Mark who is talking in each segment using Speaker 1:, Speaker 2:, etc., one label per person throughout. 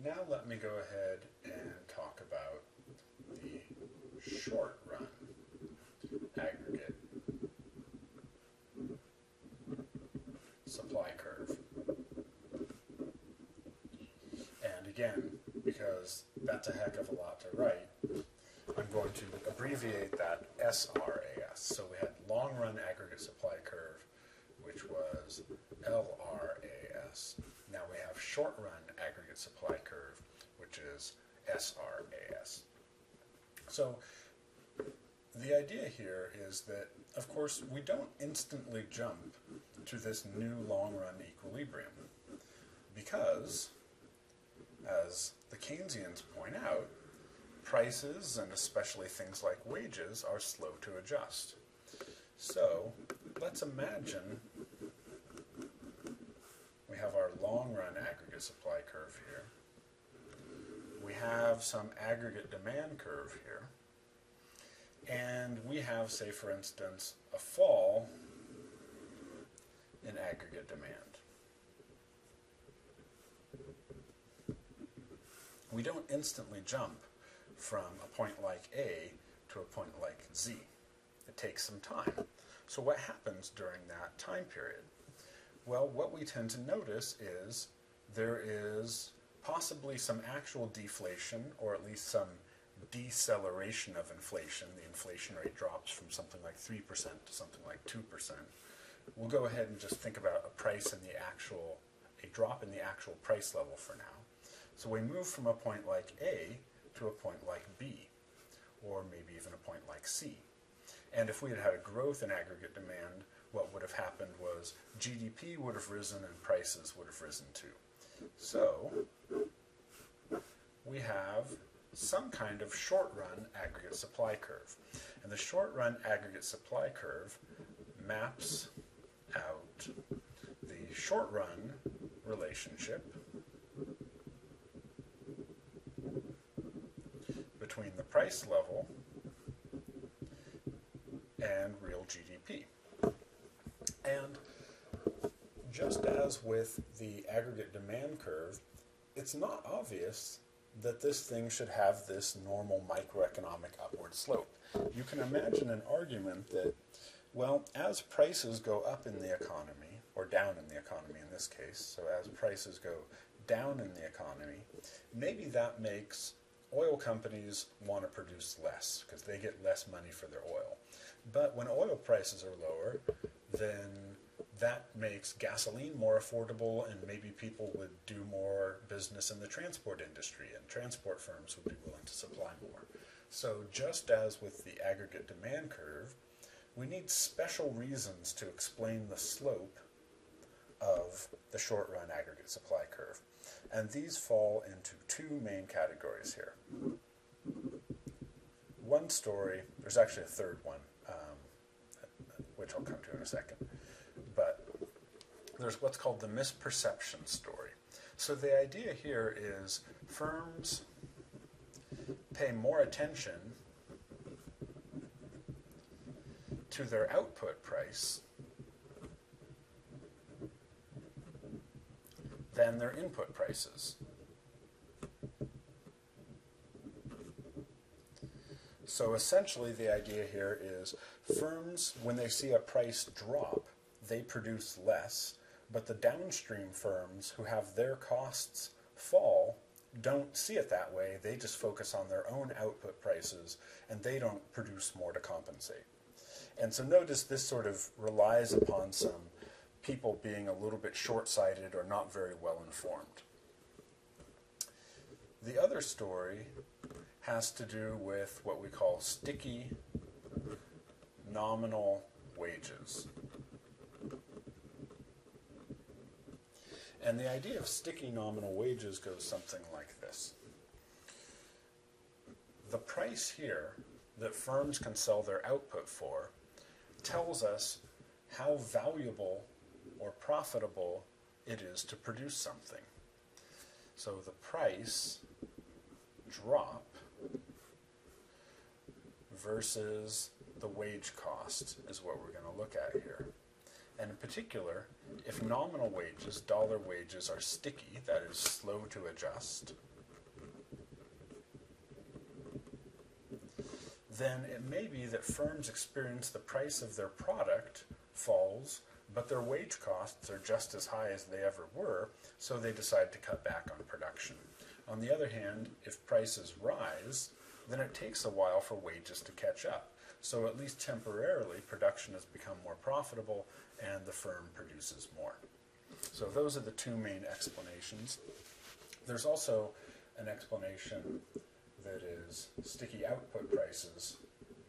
Speaker 1: Now let me go ahead and talk about the short run aggregate supply curve. And again, because that's a heck of a lot to write, I'm going to abbreviate that SRAS. So we had long run aggregate supply curve, which was LRAS. Now we have short run aggregate supply curve, which is SRAS. So the idea here is that, of course, we don't instantly jump to this new long run equilibrium because, as the Keynesians point out, prices, and especially things like wages, are slow to adjust. So let's imagine we have our long-run aggregate supply curve here. We have some aggregate demand curve here. And we have, say, for instance, a fall in aggregate demand. We don't instantly jump from a point like A to a point like Z. It takes some time. So what happens during that time period? Well, what we tend to notice is there is possibly some actual deflation, or at least some deceleration of inflation. The inflation rate drops from something like 3% to something like 2%. We'll go ahead and just think about a drop in the actual price level for now. So we move from a point like A to a point like B, or maybe even a point like C. And if we had had a growth in aggregate demand, what would have happened was GDP would have risen and prices would have risen too. So we have some kind of short-run aggregate supply curve. And the short-run aggregate supply curve maps out the short-run relationship between the price level and real GDP. And just as with the aggregate demand curve, it's not obvious that this thing should have this normal microeconomic upward slope. You can imagine an argument that, well, as prices go up in the economy, or down in the economy in this case, so as prices go down in the economy, maybe that makes oil companies want to produce less because they get less money for their oil. But when oil prices are lower, then that makes gasoline more affordable, and maybe people would do more business in the transport industry, and transport firms would be willing to supply more. So just as with the aggregate demand curve, we need special reasons to explain the slope of the short-run aggregate supply curve. And these fall into two main categories here. One story, there's actually a third one, which I'll come to in a second. But there's what's called the misperception story. So the idea here is firms pay more attention to their output price than their input prices. So essentially the idea here is firms, when they see a price drop, they produce less, but the downstream firms who have their costs fall don't see it that way. They just focus on their own output prices, and they don't produce more to compensate. And so notice this sort of relies upon some people being a little bit short-sighted or not very well informed. The other story has to do with what we call sticky nominal wages. And the idea of sticky nominal wages goes something like this. The price here that firms can sell their output for tells us how valuable or profitable it is to produce something. So the price drop versus the wage cost is what we're going to look at here. And in particular, if nominal wages, dollar wages, are sticky, that is slow to adjust, then it may be that firms experience the price of their product falls, but their wage costs are just as high as they ever were, so they decide to cut back on production. On the other hand, if prices rise, then it takes a while for wages to catch up. So at least temporarily, production has become more profitable and the firm produces more. So those are the two main explanations. There's also an explanation that is sticky output prices.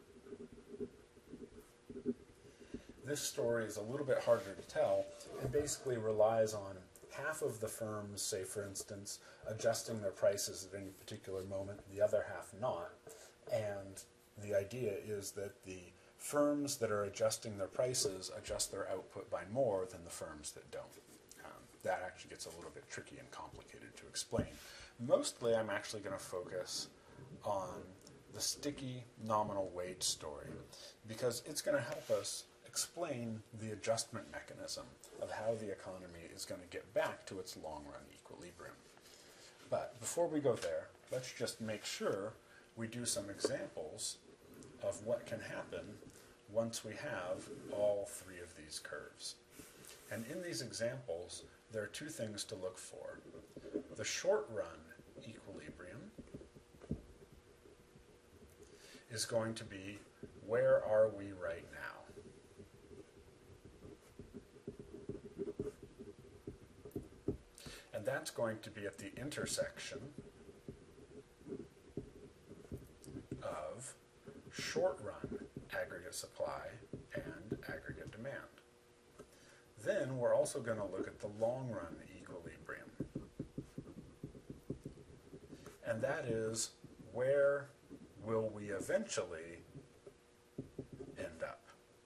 Speaker 1: This story is a little bit harder to tell and basically relies on half of the firms, say for instance, adjusting their prices at any particular moment, the other half not. And the idea is that the firms that are adjusting their prices adjust their output by more than the firms that don't. That actually gets a little bit tricky and complicated to explain. Mostly I'm actually going to focus on the sticky nominal wage story because it's going to help us explain the adjustment mechanism of how the economy is going to get back to its long-run equilibrium. But before we go there, let's just make sure we do some examples of what can happen once we have all three of these curves. And in these examples, there are two things to look for. The short-run equilibrium is going to be, where are we right now? And that's going to be at the intersection of short-run aggregate supply and aggregate demand. Then we're also going to look at the long-run equilibrium. And that is, where will we eventually end up?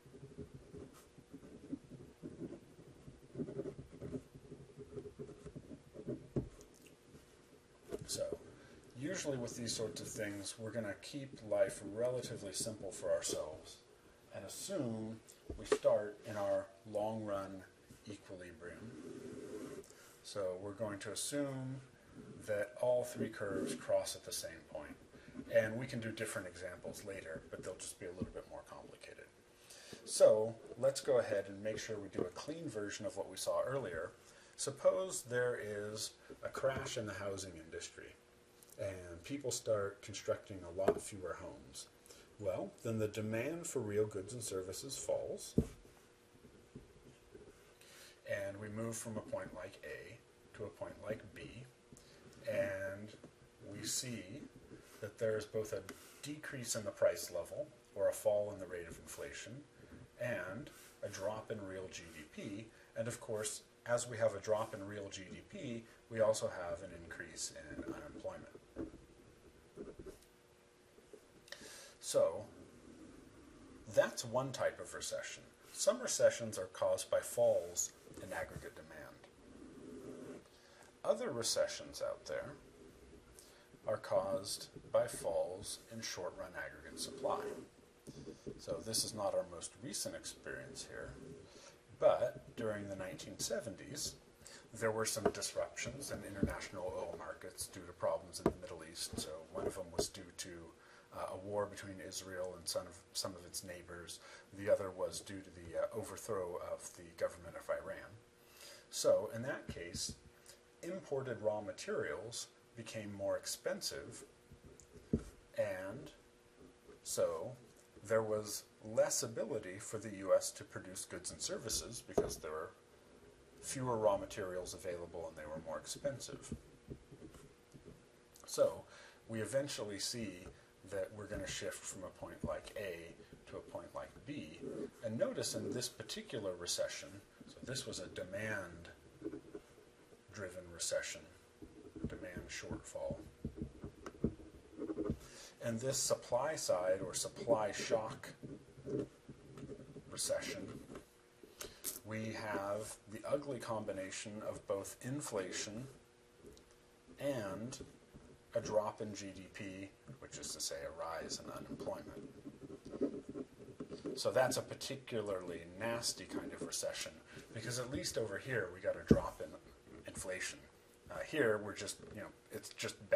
Speaker 1: So, usually with these sorts of things, we're going to keep life relatively simple for ourselves and assume we start in our long-run equilibrium. So we're going to assume that all three curves cross at the same point. And we can do different examples later, but they'll just be a little bit more complicated. So let's go ahead and make sure we do a clean version of what we saw earlier. Suppose there is a crash in the housing industry and people start constructing a lot fewer homes. Well, then the demand for real goods and services falls, and we move from a point like A to a point like B, and we see that there's both a decrease in the price level, or a fall in the rate of inflation, and a drop in real GDP, and of course, as we have a drop in real GDP, we also have an increase in unemployment. So, that's one type of recession. Some recessions are caused by falls in aggregate demand. Other recessions out there are caused by falls in short-run aggregate supply. So this is not our most recent experience here, but during the 1970s, there were some disruptions in international oil markets due to problems in the Middle East. So one of them was due to a war between Israel and some of its neighbors. The other was due to the overthrow of the government of Iran. So in that case, imported raw materials became more expensive, and so there was less ability for the U.S. to produce goods and services because there were fewer raw materials available and they were more expensive. So we eventually see that we're going to shift from a point like A to a point like B. And notice in this particular recession, so this was a demand-driven recession, demand shortfall. And this supply side or supply shock recession, we have the ugly combination of both inflation and a drop in GDP, which is to say a rise in unemployment. So that's a particularly nasty kind of recession, because at least over here we got a drop in inflation. Here we're just, it's just